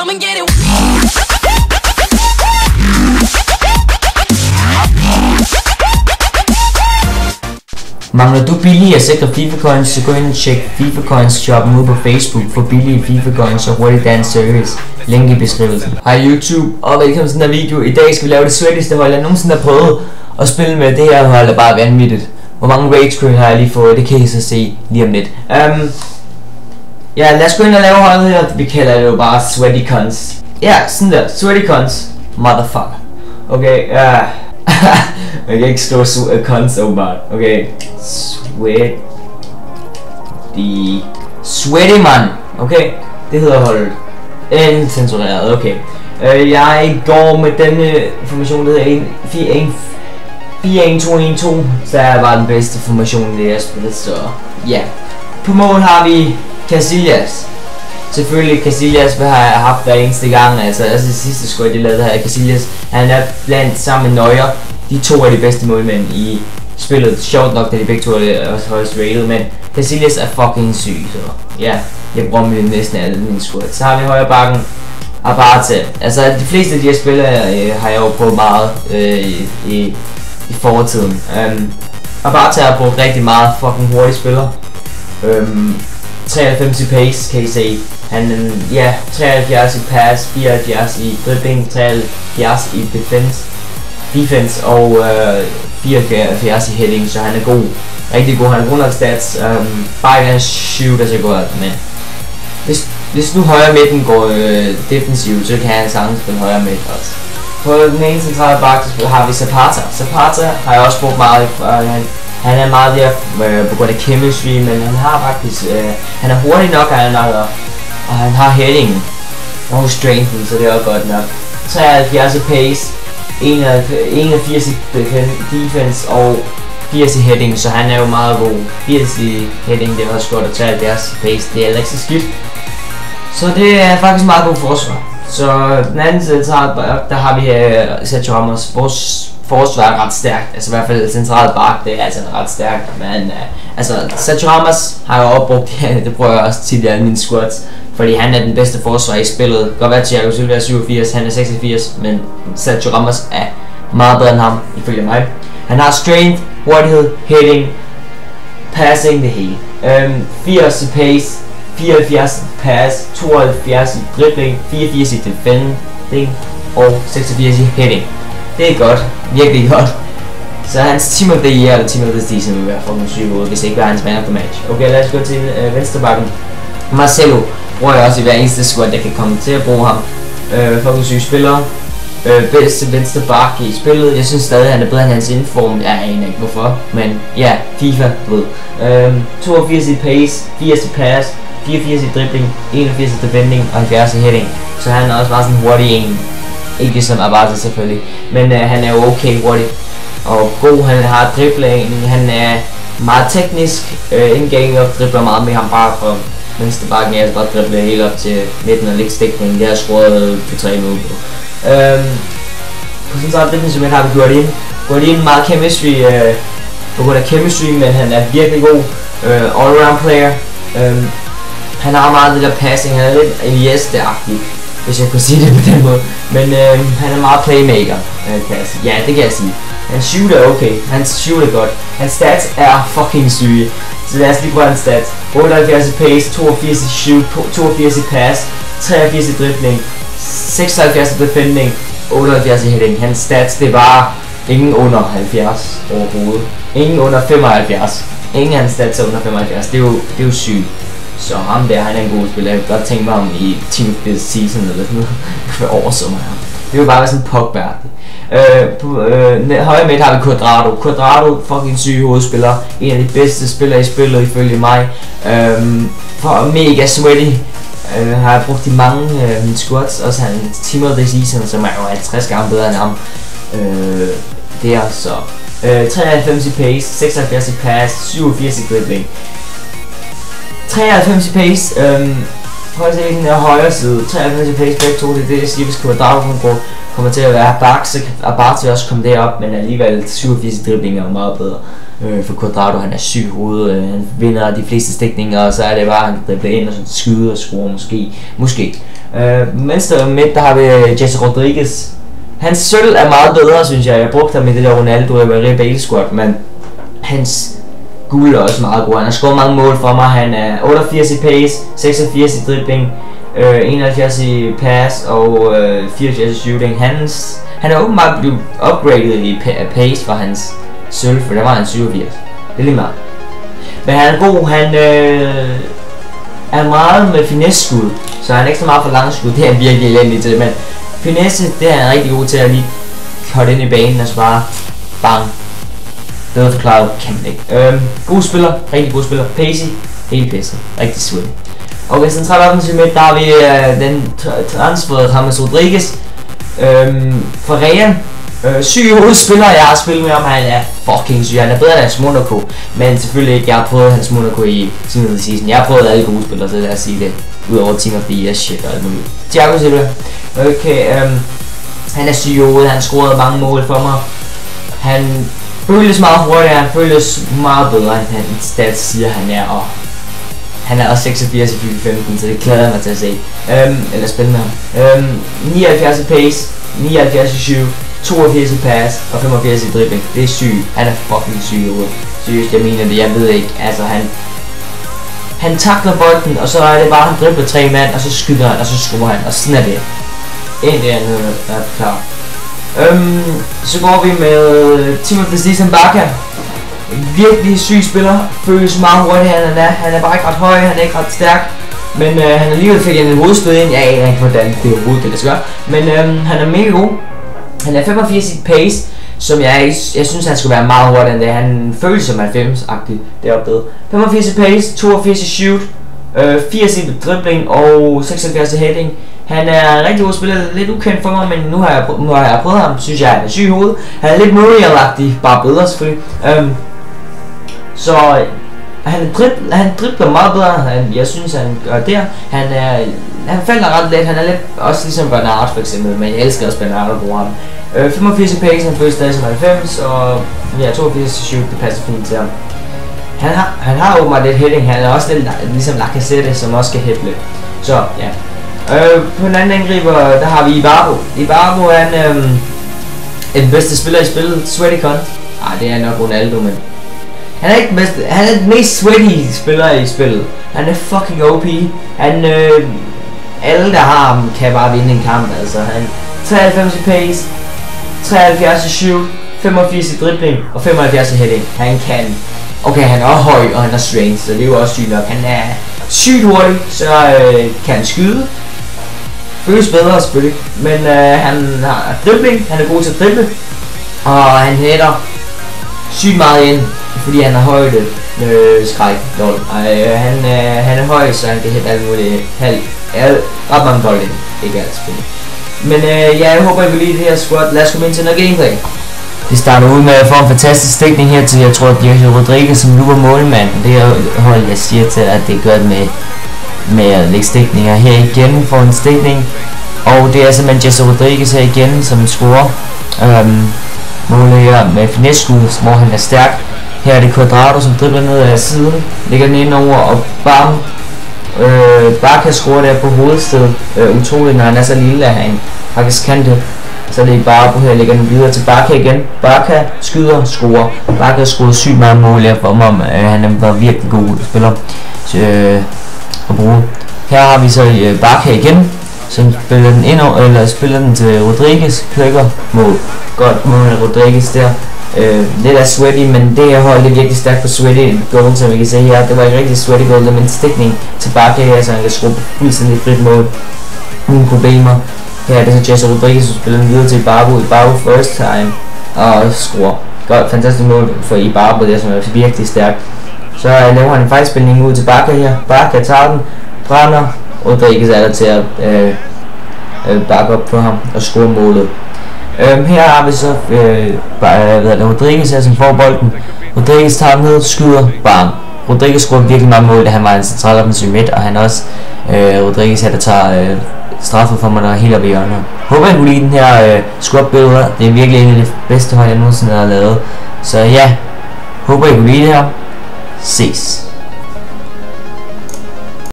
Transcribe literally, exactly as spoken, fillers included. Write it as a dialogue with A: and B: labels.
A: come and get it.
B: Mangler du billige og sikre FIFA coins, så gå ind og tjek FIFA coins shoppen ud på Facebook for billige FIFA coins og hurtig dansk service. Link i beskrivelsen. Hej YouTube, og velkommen til den her video. I dag skal vi lave det svættigste hold, jeg nogensinde har prøvet at spille med. Det her hold er bare vanvittigt. Hvor mange rage quit har jeg lige fået, det kan I så se lige om lidt. Um, ja, lad os gå ind og lave holdet her. Vi kalder det jo bare sweaty cons. Ja, sådan der, sweaty cons. Motherfucker. Okay, ja. Uh, jeg kan ikke slå uh, cons åbenbart. Okay, sweat. De sweaty man. Okay, det hedder holdet. Incensureret, okay. Uh, jeg går med denne formation, der hedder fire en to en to, så er bare den bedste formation i det her spil, så ja. Yeah. På mål har vi Casillas. Selvfølgelig Casillas, vi har haft hver eneste gang, altså, altså det sidste squad, de lavede her, Casillas, han er blandt sammen med Neuer. De to er de bedste målmænd i spillet. Sjovt nok, da de begge to er også højst rated, men Casillas er fucking syg, så ja, jeg bruger med næsten alle mine squad. Så har vi højre bakken Abate. Altså de fleste af de her spillere øh, har jeg jo prøvet meget øh, i, i, i fortiden. Um, Abate har brugt rigtig meget, fucking hurtig spiller. Um, treoghalvfems i pace, kan I se. Han, ja, treoghalvfjerds i pass, fireoghalvfjerds i dribbling, treoghalvfjerds i defense, defense og øh, fireoghalvfjerds i heading, så han er god. Rigtig god, han har god nok stats. Um, bare ikke han shooter så godt, men hvis, hvis nu højre midten går øh, defensivt, så kan han sagtens spille højre midt også. På den ene centrale bak har vi Zapata. Zapata har jeg også brugt meget, øh, han, han er meget der øh, på grund af chemistry, men han har faktisk, øh, han er hurtig nok, han er nok, og han har heading og strengthen, så det er også godt nok. treoghalvfjerds i pace, enogfirs i defense og firs i heading, så han er jo meget god. firs i heading, det er også godt, og treoghalvfjerds i pace, det er ikke så skidt. Så det er faktisk meget god forsvar. Så den anden side, der har vi uh, Sergio Ramos. Vores forsvar er ret stærkt, altså i hvert fald centralt bak, det er altså ret stærkt. Men uh, altså Sergio Ramos har jo opbrugt, det prøver jeg også tidligere i mine squads, fordi han er den bedste forsvar i spillet. Godt være, Thiago Silva er syvogfirs, han er seksogfirs, men Sergio Ramos er meget bedre end ham, ifølge mig. Han har strength, hurtighed, heading, passing, det hele. Um, firs i pace, fireoghalvfjerds i pass, tooghalvfjerds i dribbling, fireogfirs i defending og seksogfirs i heading. Det er godt, virkelig godt. Så hans team of the year eller team of the season vil være fucking syg ud, hvis ikke var hans man of the match. Okay, lad os gå til øh, venstrebakken. Marcelo bruger jeg også i hver eneste squad, der kan komme til at bruge ham. Øh, fucking syg spiller. Øh, bedste venstre back i spillet. Jeg synes stadig, han er bedre end hans inform. Jeg aner ikke hvorfor, men ja, FIFA, du ved. Øh, toogfirs i pace, firs i pass, fireogfirs i dribbling, enogfirs i defending og halvfjerds i heading. Så han er også bare sådan hurtig en. Ikke ligesom Abate selvfølgelig, men øh, han er jo okay hurtig og god. Han har dribling, han er meget teknisk øh, indgængig og dribler meget med ham bare fra venstre bakken. Jeg skal bare drible helt op til midten og lægge stikningen. Det har jeg skruet på tre minutter på. Øhm, på centralt defensiv midt har vi Guardin. Guardin meget chemistry, øh, på grund af chemistry, men han er virkelig god øh, all-around player. Øhm, han har meget det der passing, han er lidt Iniesta-agtig, hvis jeg kunne sige det på den måde. Men øh, han er meget playmaker, øh, kan jeg sige. Ja, det kan jeg sige. Han shooter er okay, han shooter godt. Hans stats er fucking syge. Så lad os lige prøve hans stats. otteoghalvfjerds i pace, toogfirs i shoot, toogfirs i pass, treogfirs i dribling, seksoghalvfjerds i defending, otteoghalvfjerds i heading. Hans stats, det er bare ingen under halvfjerds overhovedet. Ingen under femoghalvfjerds. Ingen af hans stats er under femoghalvfjerds. Det er jo, det er jo sygt. Så ham der, han er en god spiller. Jeg kan godt tænke mig ham i Team of the Season eller sådan noget. For oversommer ham. Det vil bare være sådan Pogba. Øh, på øh, højre midt har vi Cuadrado. Cuadrado, fucking syg hovedspiller. En af de bedste spillere i spillet ifølge mig. Øh, for mega sweaty. Øh, har jeg brugt i mange øh, mine squads. Også han Team of the Season, som er jo halvtreds gange bedre end ham. Øh, der så. Øh, treoghalvfems i pace, seksoghalvfjerds i pass, syvogfirs i dribbling. treoghalvfems i pace, øhm, prøv at se den her højre side, treoghalvfems i pace begge to, det er det jeg siger, hvis Cuadrado kommer til at være bak, så kan Abate også komme derop, men alligevel syvogfirs i dribling er meget bedre. Øh, for Cuadrado, han er syg i hovedet, øh, han vinder de fleste stikninger, og så er det bare, han kan drible ind og sådan skyde og score måske, måske. Uh, venstre midt, der har vi Jesse Rodriguez. Hans sølv er meget bedre, synes jeg. Jeg brugte ham i det der Ronaldo og Real Bale squad, men hans guld er også meget god. Han har scoret mange mål for mig. Han er otteogfirs i pace, seksogfirs i dribling, øh, enoghalvfjerds i pass og øh, fireogfirs i shooting. Hans, han er åbenbart blevet upgraded i pace fra hans sølv, for der var han syvogfirs. Det er lige meget. Men han er god. Han øh, er meget med finesse-skud, så han er ikke så meget for lange skud. Det er han virkelig elendig til, men finesse, det er han rigtig god til at lige korte ind i banen og så bare bang. Bedre forklaret kan man ikke. Øhm, god spiller, rigtig god spiller. Pacey, helt pisse. Rigtig sweet. Okay, central offensiv midt, der har vi øh, den transferet James Rodriguez øhm, fra Real. Øh, syg hovedspiller, jeg har spillet med ham, han er fucking syg. Han er bedre end hans Monaco, men selvfølgelig ikke. Jeg har prøvet hans Monaco i Team of the Season. Jeg har prøvet alle gode spillere, så lad os sige det. Udover Team of the Year, shit og alt muligt. Thiago Silva. Okay, øhm, han er syg i hovedet, han scorede mange mål for mig. Han føles meget hurtigere, han føles meget bedre end han stats siger han er, og han er også seksogfirs i FIFA femten, så det glæder jeg mig til at se. Øhm, eller spille med ham. Øhm, nioghalvfjerds i pace, nioghalvfjerds i shoot, toogfirs i pass og femogfirs i dribbling. Det er sygt. Han er fucking syg i hovedet. Seriøst, jeg mener det, jeg ved ikke. Altså han Han takler bolden, og så er det bare, han dribler tre mand, og så skyder han, og så scorer han, og sådan er det. En det andet er klar. Øhm, så går vi med Team of the Season Barca. Virkelig syg spiller, føles meget hurtigt, han er. Han er bare ikke ret høj, han er ikke ret stærk. Men øh, han alligevel fik en hovedstød ind. Jeg aner ikke, hvordan det overhovedet kan lade sig gøre. Men øh, han er mega god. Han er femogfirs i pace, som jeg, jeg synes han skulle være meget hurtigere end det. Han føles som halvfems-agtig deroppe. femogfirs i pace, toogfirs i shoot, øh, firs i dribling og seksoghalvfjerds i heading. Han er en rigtig god spiller, lidt ukendt for mig, men nu har jeg, nu har jeg prøvet ham, synes jeg han er syg i hovedet. Han er lidt Muriel-agtig, bare bedre selvfølgelig. Um, så han, dribler, han dribler meget bedre, han, jeg synes han gør der. Han, er, han falder ret let, han er lidt også ligesom Bernard for eksempel, men jeg elsker også Bernard at bruge ham. Uh, femogfirs i pace, han føles stadig som halvfems, og ja, toogfirs i shoot, det passer fint til ham. Han har, han har åbenbart lidt heading, han er også lidt ligesom Lacazette, som også skal hæppe lidt. Så ja. Øh, på den anden angriber, der har vi Ibarbo. Ibarbo er en, øhm, den bedste spiller i spillet, sweaty cunt. Ah, det er nok Ronaldo, men han er ikke bedste, han er den mest sweaty spiller i spillet. Han er fucking O P. Han, øh, alle der har ham kan bare vinde en kamp, altså. Han treoghalvfems i pace, treoghalvfjerds i shoot, femogfirs i dribling og femoghalvfjerds i heading. Han kan, okay, han er også høj og han er strength, så det er jo også sygt nok. Han er sygt hurtig, så øh, kan han skyde. Føles bedre selvfølgelig, men øh, han har dribling, han er god til at drible, og han hætter sygt meget ind, fordi han har højde øh, skræk, lol. Øh, han, øh, han er høj, så han kan hætte alt muligt, halv, ret mange bold ind, ikke alt selvfølgelig. Men øh, ja, jeg håber, I vil lide det her squad. Lad os komme ind til noget gameplay. Vi starter ud med at få en fantastisk stikning her til, jeg tror, at Jesse Rodriguez som nu var målmand. Det er hold, jeg siger til, at det gør det med med at lægge stikninger. Her igen får en stikning, og det er simpelthen Jesse Rodriguez her igen, som scorer øhm, målet her med finesse-skud, hvor han er stærk. Her er det Cuadrado, som dribler ned ad siden, ligger den ind over, og bam, øh, bare kan score der på hovedstedet. Øh, utroligt, når han er så lille, at han faktisk kan det. Så det er bare på her, lægger den videre til Barca igen. Barca skyder, scorer. Barca har scoret sygt mange mål her for mig, øh, han var virkelig god spiller. Så, øh, at bruge. Her har vi så øh, Barca igen, som spiller den ind over, eller spiller den til Rodriguez, klikker mål. Godt mål med Rodriguez der. Øh, lidt af sweaty, men det her hold er virkelig stærkt på sweaty goal, som vi kan se her. Det var ikke rigtig sweaty goal, men en stikning til Barca her, så han kan skrue fuldstændig frit mål. Uden problemer. Her er det så Jesse Rodriguez, som spiller den videre til Ibarbo. Ibarbo first time og skruer. Godt, fantastisk mål for Ibarbo der, som er virkelig stærkt. Så uh, laver han en fejlspilning ud til Barca her. Barca tager den, brænder, Rodriguez er der til at øh, øh, bakke op på ham og score målet. Um, her har vi så øh, uh, Rodriguez her, som får bolden. Rodriguez tager den ned, skyder, bam. Rodriguez scorer virkelig mange mål, da han var en central offensiv midt, og han også øh, Rodriguez her, der tager øh, straffet for mig, der er helt oppe i hjørnet. Håber jeg kunne lide den her øh, squad-billeder. Det er virkelig en af de bedste hold, jeg nogensinde har lavet. Så ja, håber jeg kunne lide det her. Ses.